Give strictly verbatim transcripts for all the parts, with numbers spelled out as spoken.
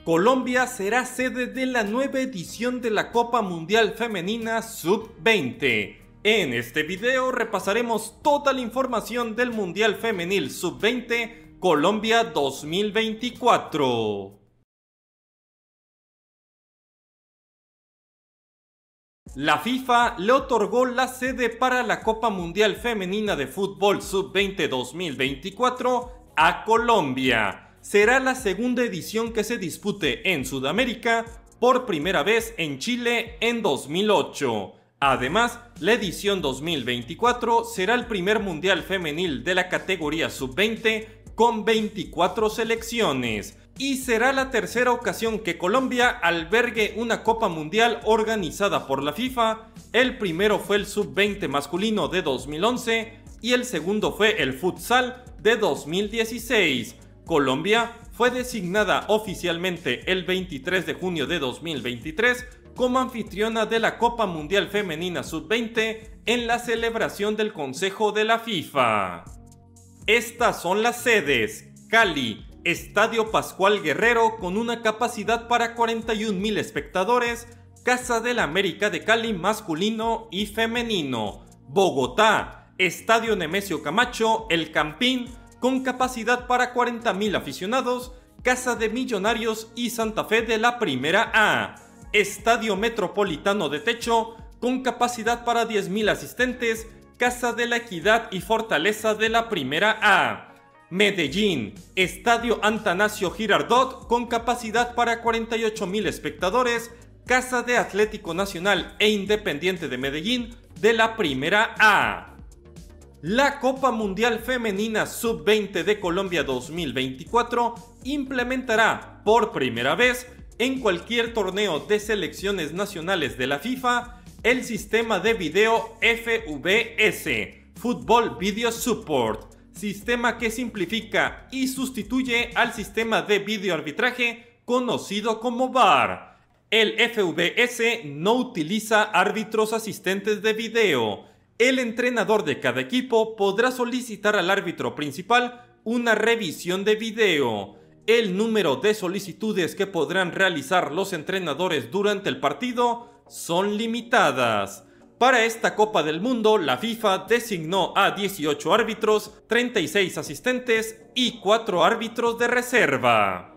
Colombia será sede de la nueva edición de la Copa Mundial Femenina sub veinte. En este video repasaremos toda la información del Mundial Femenil sub veinte Colombia dos mil veinticuatro. La FIFA le otorgó la sede para la Copa Mundial Femenina de Fútbol sub veinte dos mil veinticuatro a Colombia. Será la segunda edición que se dispute en Sudamérica, por primera vez en Chile en dos mil ocho. Además, la edición dos mil veinticuatro será el primer Mundial Femenil de la categoría sub veinte con veinticuatro selecciones. Y será la tercera ocasión que Colombia albergue una Copa Mundial organizada por la FIFA. El primero fue el sub veinte masculino de dos mil once y el segundo fue el futsal de dos mil dieciséis. Colombia fue designada oficialmente el veintitrés de junio de dos mil veintitrés como anfitriona de la Copa Mundial Femenina sub veinte en la celebración del Consejo de la FIFA. Estas son las sedes: Cali, Estadio Pascual Guerrero con una capacidad para cuarenta y un mil espectadores, Casa del América de Cali masculino y femenino. Bogotá, Estadio Nemesio Camacho, El Campín, con capacidad para cuarenta mil aficionados, Casa de Millonarios y Santa Fe de la Primera A. Estadio Metropolitano de Techo, con capacidad para diez mil asistentes, Casa de la Equidad y Fortaleza de la Primera A. Medellín, Estadio Atanasio Girardot, con capacidad para cuarenta y ocho mil espectadores, Casa de Atlético Nacional e Independiente de Medellín de la Primera A. La Copa Mundial Femenina sub veinte de Colombia dos mil veinticuatro implementará por primera vez en cualquier torneo de selecciones nacionales de la FIFA el sistema de video F V S, Football Video Support, sistema que simplifica y sustituye al sistema de videoarbitraje conocido como V A R. El F V S no utiliza árbitros asistentes de video. El entrenador de cada equipo podrá solicitar al árbitro principal una revisión de video. El número de solicitudes que podrán realizar los entrenadores durante el partido son limitadas. Para esta Copa del Mundo, la FIFA designó a dieciocho árbitros, treinta y seis asistentes y cuatro árbitros de reserva.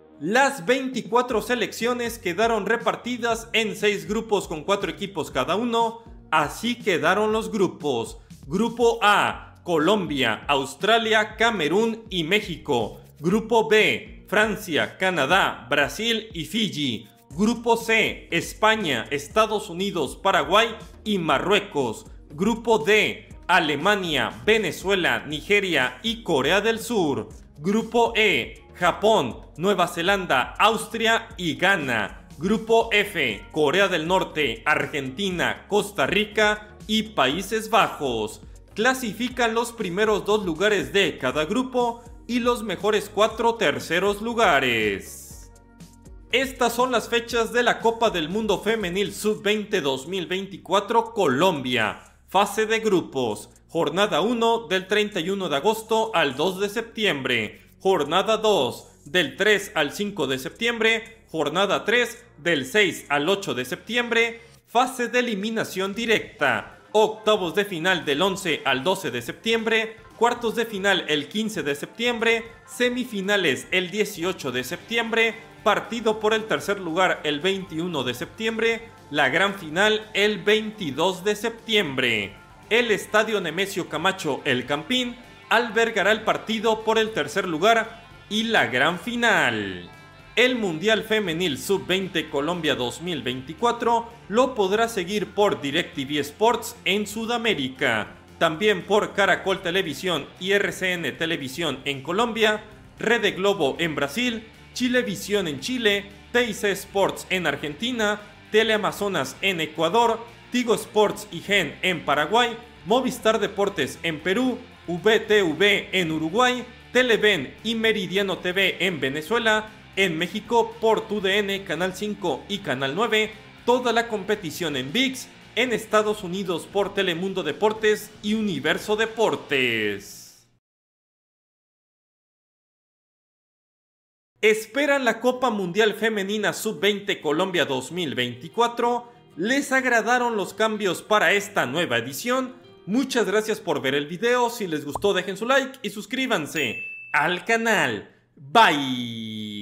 Las veinticuatro selecciones quedaron repartidas en seis grupos con cuatro equipos cada uno. Así quedaron los grupos. Grupo A, Colombia, Australia, Camerún y México. Grupo B, Francia, Canadá, Brasil y Fiji. Grupo C, España, Estados Unidos, Paraguay y Marruecos. Grupo D, Alemania, Venezuela, Nigeria y Corea del Sur. Grupo E, Japón, Nueva Zelanda, Austria y Ghana. Grupo F, Corea del Norte, Argentina, Costa Rica y Países Bajos. Clasifican los primeros dos lugares de cada grupo y los mejores cuatro terceros lugares. Estas son las fechas de la Copa del Mundo Femenil sub veinte dos mil veinticuatro Colombia. Fase de grupos. Jornada uno del treinta y uno de agosto al dos de septiembre. Jornada dos del tres al cinco de septiembre. Jornada tres del seis al ocho de septiembre. Fase de eliminación directa. Octavos de final del once al doce de septiembre. Cuartos de final el quince de septiembre. Semifinales el dieciocho de septiembre. Partido por el tercer lugar el veintiuno de septiembre. La gran final el veintidós de septiembre. El Estadio Nemesio Camacho El Campín albergará el partido por el tercer lugar y la gran final. El Mundial Femenil sub veinte Colombia dos mil veinticuatro lo podrá seguir por DirecTV Sports en Sudamérica, también por Caracol Televisión y R C N Televisión en Colombia, Rede Globo en Brasil, Chilevisión en Chile, T I C Sports en Argentina, Teleamazonas en Ecuador, Tigo Sports y Gen en Paraguay, Movistar Deportes en Perú, V T V en Uruguay, Televen y Meridiano T V en Venezuela. En México por T U D N, Canal cinco y Canal nueve, toda la competición en V I X, en Estados Unidos por Telemundo Deportes y Universo Deportes. ¿Esperan la Copa Mundial Femenina sub veinte Colombia dos mil veinticuatro? ¿Les agradaron los cambios para esta nueva edición? Muchas gracias por ver el video, si les gustó dejen su like y suscríbanse al canal. Bye.